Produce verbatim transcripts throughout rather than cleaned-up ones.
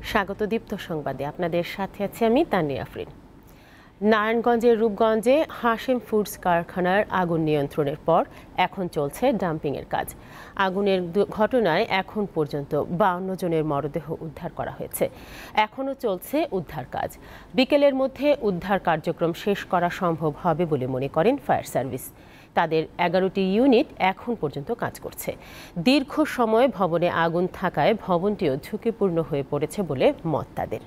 স্বাগত দীপ্ত সংবাদে আপনাদের সাথে আছি আমি তানিয়া আফরিন। নারায়ণগঞ্জের রূপগঞ্জে হাশিম ফুডস কারখানার আগুন নিয়ন্ত্রণের পর এখন চলছে ডাম্পিংয়ের কাজ। আগুনের ঘটনায় এখন পর্যন্ত বাউন্ন জনের মরদেহ উদ্ধার করা হয়েছে। এখনও চলছে উদ্ধার কাজ। বিকেলের মধ্যে উদ্ধার কার্যক্রম শেষ করা সম্ভব হবে বলে মনে করেন ফায়ার সার্ভিস। তাদের এগারোটি ইউনিট এখন পর্যন্ত কাজ করছে। দীর্ঘ সময় ভবনে আগুন থাকায় ভবনটিও ঝুঁকিপূর্ণ হয়ে পড়েছে বলে মত তাদের।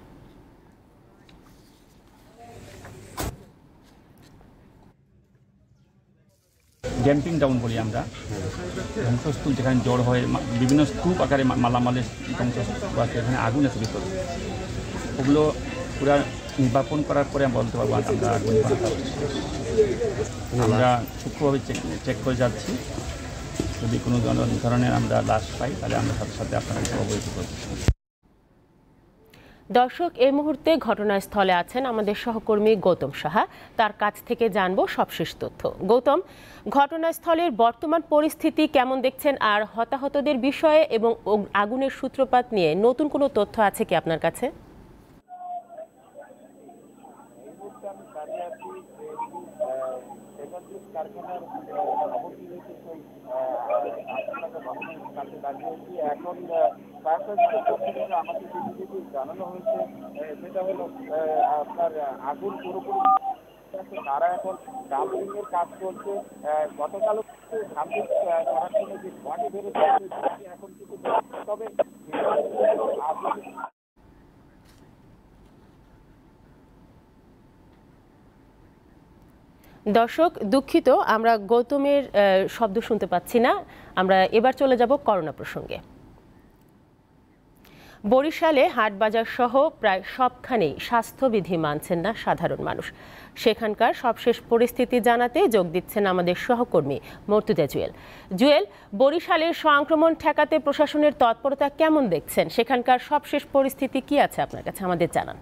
ড্যাম্পিং ডাউন বলি আমরা, ধ্বংসস্তূপ যেখানে জড় হয়, বিভিন্ন স্তূপ আকারে মালামালের ধ্বংসস্তূপ আছে, এখানে আগুন আছে ভিতরে, ওগুলো পুরা নির্বাপন করার পরে আমরা বলতে পারবো আমরা আগুন আমরা সূক্ষ্মভাবে চেক করে যাচ্ছি। যদি কোনো ধরনের আমরা লাশ পাই তাহলে আমরা সাথে সাথে আপনাদের অবহিত করছি। দর্শক, এই মুহূর্তে ঘটনাস্থলে আছেন আমাদের সহকর্মী গৌতম সাহা। তার কাছ থেকে জানবো সবশেষ তথ্য। গৌতম, ঘটনাস্থলের বর্তমান পরিস্থিতি কেমন দেখছেন, আর হতাহতদের বিষয়ে এবং আগুনের সূত্রপাত নিয়ে নতুন কোনো তথ্য আছে কি আপনার কাছে? এখন আমাকে যেটি জানানো হয়েছে সেটা হলো আপনার আগুন পুরোপুরি তারা এখন ডাম্পিং এর কাজ করছে। গতকাল ডাম্পিং করার জন্য যে ধোঁয়াটি বেরোচ্ছে এখন কিন্তু তবে দর্শক, দুঃখিত, আমরা গৌতমের শব্দ শুনতে পাচ্ছি না। আমরা এবার চলে যাব করোনা প্রসঙ্গে। বরিশালে হাটবাজার সহ প্রায় সবখানেই স্বাস্থ্যবিধি মানছেন না সাধারণ মানুষ। সেখানকার সবশেষ পরিস্থিতি জানাতে যোগ দিচ্ছেন আমাদের সহকর্মী মর্তুজা জুয়েল। জুয়েল, বরিশালের সংক্রমণ ঠেকাতে প্রশাসনের তৎপরতা কেমন দেখছেন? সেখানকার সবশেষ পরিস্থিতি কি আছে আপনার কাছে, আমাদের জানান।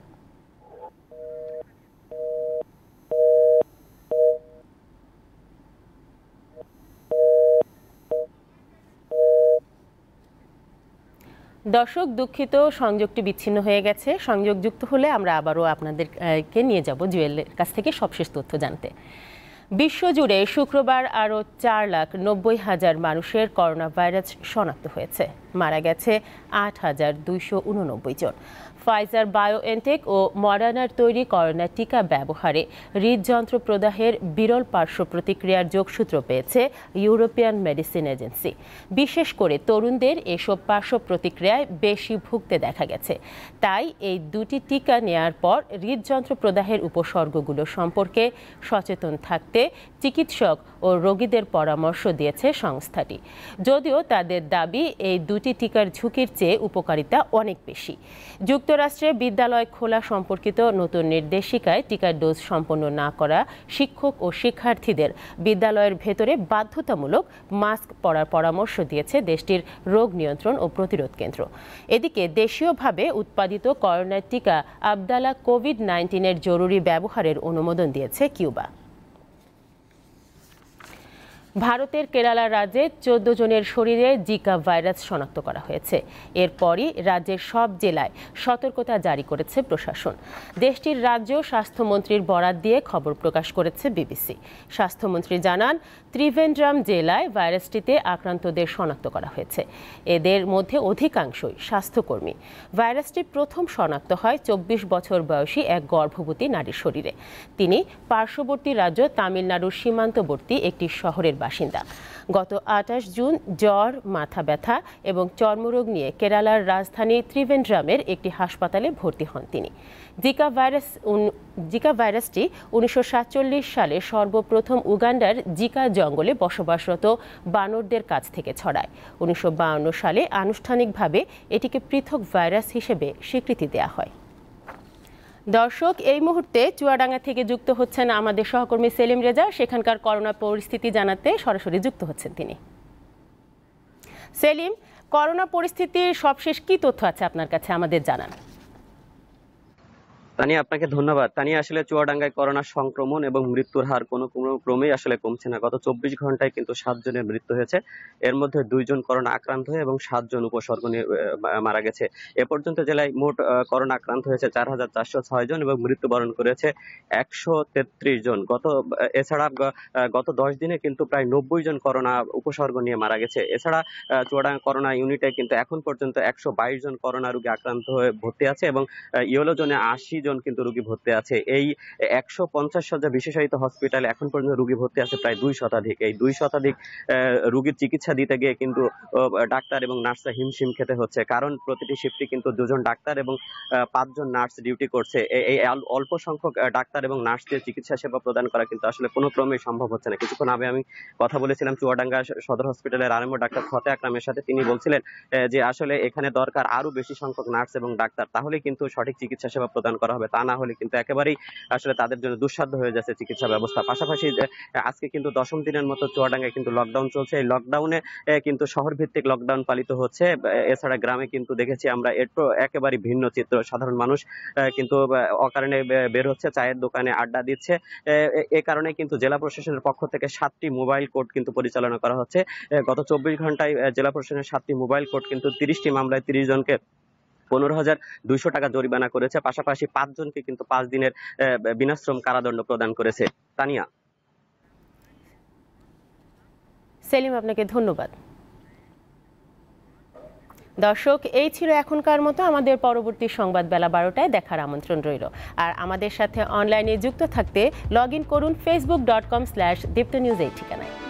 দর্শক, দুঃখিত, সংযোগটি বিচ্ছিন্ন হয়ে গেছে। সংযোগ যুক্ত হলে আমরা আবারও আপনাদেরকে নিয়ে যাব জুয়েলের কাছ থেকে সবশেষ তথ্য জানতে। বিশ্বজুড়ে শুক্রবার আরও চার লাখ নব্বই হাজার মানুষের করোনা ভাইরাস শনাক্ত হয়েছে। মারা গেছে আট হাজার দুইশো উননব্বই জন। ফাইজার বায়োএনটেক ও মডার্নার তৈরি করোনা টিকা ব্যবহারে হৃদযন্ত্র প্রদাহের বিরল পার্শ্ব প্রতিক্রিয়ার যোগসূত্র পেয়েছে ইউরোপিয়ান মেডিসিন এজেন্সি। বিশেষ করে তরুণদের এসব পার্শ্ব প্রতিক্রিয়ায় বেশি ভুগতে দেখা গেছে। তাই এই দুটি টিকা নেয়ার পর হৃদযন্ত্র প্রদাহের উপসর্গগুলো সম্পর্কে সচেতন থাকতে চিকিৎসক ও রোগীদের পরামর্শ দিয়েছে সংস্থাটি। যদিও তাদের দাবি এই দুটি টিকার ঝুঁকির চেয়ে উপকারিতা অনেক বেশি। যুক্তরাষ্ট্রে বিদ্যালয় খোলা সম্পর্কিত নতুন নির্দেশিকায় টিকার ডোজ সম্পন্ন না করা শিক্ষক ও শিক্ষার্থীদের বিদ্যালয়ের ভেতরে বাধ্যতামূলক মাস্ক পরার পরামর্শ দিয়েছে দেশটির রোগ নিয়ন্ত্রণ ও প্রতিরোধ কেন্দ্র। এদিকে দেশীয়ভাবে উৎপাদিত করোনা টিকা আবদালা কোভিড নাইন্টিনের জরুরি ব্যবহারের অনুমোদন দিয়েছে কিউবা। ভারতের কেরালা রাজ্যে চোদ্দ জনের শরীরে জিকা ভাইরাস শনাক্ত করা হয়েছে। এরপরই রাজ্যের সব জেলায় সতর্কতা জারি করেছে প্রশাসন। দেশটির রাজ্য স্বাস্থ্যমন্ত্রীর বরাত দিয়ে খবর প্রকাশ করেছে বিবিসি। স্বাস্থ্যমন্ত্রী জানান, ত্রিভেন্দ্রাম জেলায় ভাইরাসটিতে আক্রান্তদের শনাক্ত করা হয়েছে। এদের মধ্যে অধিকাংশই স্বাস্থ্যকর্মী। ভাইরাসটি প্রথম শনাক্ত হয় চব্বিশ বছর বয়সী এক গর্ভবতী নারীর শরীরে। তিনি পার্শ্ববর্তী রাজ্য তামিলনাড়ুর সীমান্তবর্তী একটি শহরের বাসিন্দা। গত আঠাশ জুন জ্বর, মাথা ব্যথা এবং চর্মরোগ নিয়ে কেরালার রাজধানী ত্রিভেন্দ্রামের একটি হাসপাতালে ভর্তি হন তিনি। জিকা ভাইরাস জিকা ভাইরাসটি উনিশশো সাতচল্লিশ সালে সর্বপ্রথম উগান্ডার জিকা জঙ্গলে বসবাসরত বানরদের কাছ থেকে ছড়ায়। উনিশশো বাউন্ন সালে আনুষ্ঠানিকভাবে এটিকে পৃথক ভাইরাস হিসেবে স্বীকৃতি দেওয়া হয়। দর্শক, এই মুহূর্তে চুয়াডাঙ্গা থেকে যুক্ত হচ্ছেন আমাদের সহকর্মী সেলিম রেজা। সেখানকার করোনা পরিস্থিতি জানাতে সরাসরি যুক্ত হচ্ছেন তিনি। সেলিম, করোনা পরিস্থিতির সবশেষ কি তথ্য আছে আপনার কাছে, আমাদের জানান। তানিয়া, আপনাকে ধন্যবাদ। তানিয়া, আসলে চুয়াডাঙ্গায় করোনা সংক্রমণ এবং মৃত্যুর হার কোনো কোনো ক্রমেই আসলে কমছে না। গত চব্বিশ ঘন্টায় কিন্তু সাত জনের মৃত্যু হয়েছে। এর মধ্যে দুইজন করোনা আক্রান্ত হয়ে এবং সাতজন উপসর্গ নিয়ে আহ, মারা গেছে। এ পর্যন্ত জেলায় মোট আহ, করোনা আক্রান্ত হয়েছে চার হাজার চারশো ছয় জন এবং মৃত্যুবরণ করেছে একশো তেত্রিশ জন। গত আহ, এছাড়া গ- আহ, গত দশ দিনে কিন্তু প্রায় নব্বই জন করোনা উপসর্গ নিয়ে মারা গেছে। এছাড়া আহ, চুয়াডাঙ্গা করোনা ইউনিটে কিন্তু এখন পর্যন্ত একশো বাইশ জন করোনা রোগী আক্রান্ত হয়ে ভর্তি আছে এবং ইয়েলো জোনে আশি জন কিন্তু রোগী ভর্তি আছে। এই একশো পঞ্চাশ শয্যা বিশেষায়িত হসপিটালে এখন পর্যন্ত রোগী ভর্তি আছে প্রায় দুই শতাধিক। এই দুই শতাধিক আহ, রোগীর চিকিৎসা দিতে গিয়ে কিন্তু আহ, ডাক্তার এবং নার্সরা হিমশিম খেতে হচ্ছে, কারণ প্রতিটি শিফটে কিন্তু দুজন ডাক্তার এবং আহ, পাঁচজন নার্স ডিউটি করছে। এ- এই অল- অল্প সংখ্যক আহ, ডাক্তার এবং নার্সদের চিকিৎসা সেবা প্রদান করা কিন্তু আসলে কোনো ক্রমেই সম্ভব হচ্ছে না। কিছুক্ষণ আগে আমি কথা বলেছিলাম চুয়াডাঙ্গা সদর হসপিটালের আরএমও ডাক্তার ফতে আকরামের সাথে। তিনি বলছিলেন আহ, যে আসলে এখানে দরকার আরো বেশি সংখ্যক নার্স এবং ডাক্তার, তাহলে কিন্তু সঠিক চিকিৎসা সেবা প্রদান করা হবে। তা না হলে কিন্তু একেবারেই আসলে তাদের জন্য দুঃসাধ্য হয়ে যাচ্ছে চিকিৎসা ব্যবস্থা। পাশাপাশি আহ, আজকে কিন্তু দশম দিনের মতো চুয়াডাঙ্গায় কিন্তু লকডাউন চলছে। এই লকডাউনে আহ, কিন্তু শহর ভিত্তিক লকডাউন পালিত হচ্ছে। আহ, এছাড়া গ্রামে কিন্তু দেখেছি আমরা একটু একেবারে ভিন্ন চিত্র। সাধারণ মানুষ আহ, কিন্তু আহ, অকারণে বে- বের হচ্ছে, চায়ের দোকানে আড্ডা দিচ্ছে। আহ, এ এ কারণে কিন্তু জেলা প্রশাসনের পক্ষ থেকে সাতটি মোবাইল কোর্ট কিন্তু পরিচালনা করা হচ্ছে। আহ, গত চব্বিশ ঘন্টায় আহ, জেলা প্রশাসনের সাতটি মোবাইল কোর্ট কিন্তু তিরিশটি মামলায় তিরিশ জনকে পনেরো হাজার দুইশো টাকা জরিমানা করেছে। পাশাপাশি পাঁচজনকে কিন্তু পাঁচ দিনের আহ, বিনাশ্রম কারাদণ্ড প্রদান করেছে। তানিয়া। সেলিম, আপনাকে ধন্যবাদ। দর্শক, এই ছিল এখনকার মতো। আমাদের পরবর্তী সংবাদ বেলা বারোটায় দেখার আমন্ত্রণ রইল। আর আমাদের সাথে অনলাইনে যুক্ত থাকতে লগ ইন করুন facebook dot com slash Dipto news এই ঠিকানায়।